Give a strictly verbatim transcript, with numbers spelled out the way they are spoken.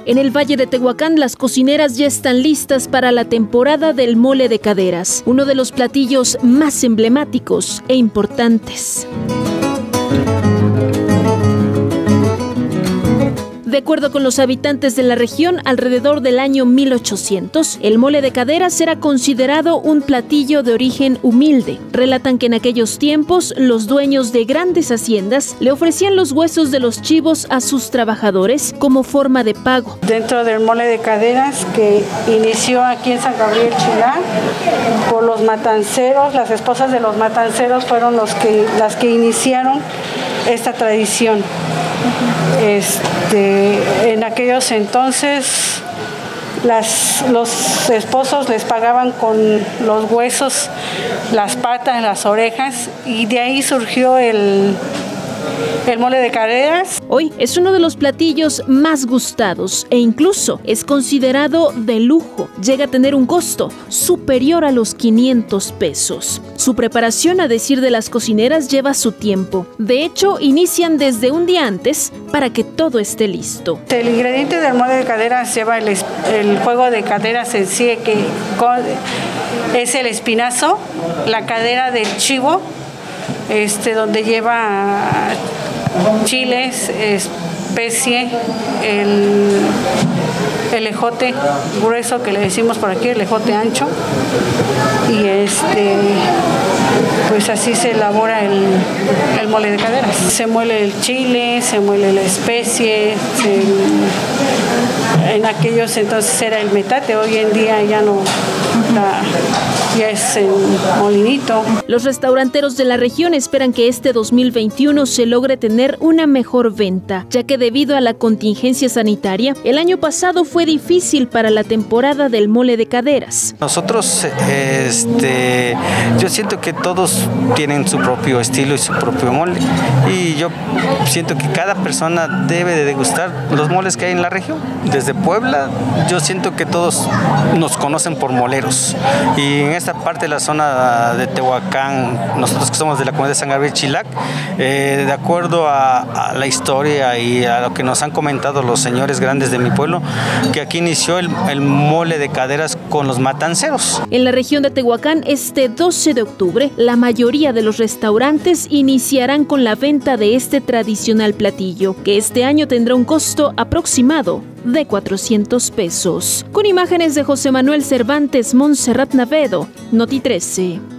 En el Valle de Tehuacán, las cocineras ya están listas para la temporada del mole de caderas, uno de los platillos más emblemáticos e importantes. De acuerdo con los habitantes de la región, alrededor del año mil ochocientos, el mole de caderas era considerado un platillo de origen humilde. Relatan que en aquellos tiempos los dueños de grandes haciendas le ofrecían los huesos de los chivos a sus trabajadores como forma de pago. Dentro del mole de caderas que inició aquí en San Gabriel Chilac por los matanceros, las esposas de los matanceros fueron los que, las que iniciaron esta tradición. Este, en aquellos entonces las, los esposos les pagaban con los huesos, las patas, las orejas, y de ahí surgió el, el mole de caderas. Hoy es uno de los platillos más gustados e incluso es considerado de lujo. Llega a tener un costo superior a los quinientos pesos. Su preparación, a decir de las cocineras, lleva su tiempo. De hecho, inician desde un día antes para que todo esté listo. El ingrediente del mole de caderas lleva el, el juego de caderas en sí, que es el espinazo, la cadera del chivo, este, donde lleva chiles, especie, el, el ejote grueso que le decimos por aquí, el ejote ancho, y este, pues así se elabora el, el mole de caderas. Se muele el chile, se muele la especie, se, en aquellos entonces era el metate, hoy en día ya no, la, ya es el molinito. Los restauranteros de la región esperan que este dos mil veintiuno se logre tener una mejor venta, ya que debido a la contingencia sanitaria, el año pasado fue difícil para la temporada del mole de caderas. Nosotros, este, yo siento que todos tienen su propio estilo y su propio mole, y yo siento que cada persona debe de degustar los moles que hay en la región. Desde Puebla, yo siento que todos nos conocen por moleros, y en esta parte de la zona de Tehuacán, nosotros que somos de la comunidad de San Gabriel Chilac, eh, de acuerdo a, a la historia y a lo que nos han comentado los señores grandes de mi pueblo, que aquí inició el, el mole de caderas con los matanceros. En la región de Tehuacán, este doce de octubre, la mayoría de los restaurantes iniciarán con la venta de este tradicional platillo, que este año tendrá un costo aproximado de cuatrocientos pesos. Con imágenes de José Manuel Cervantes, Montserrat Navedo, Noti trece.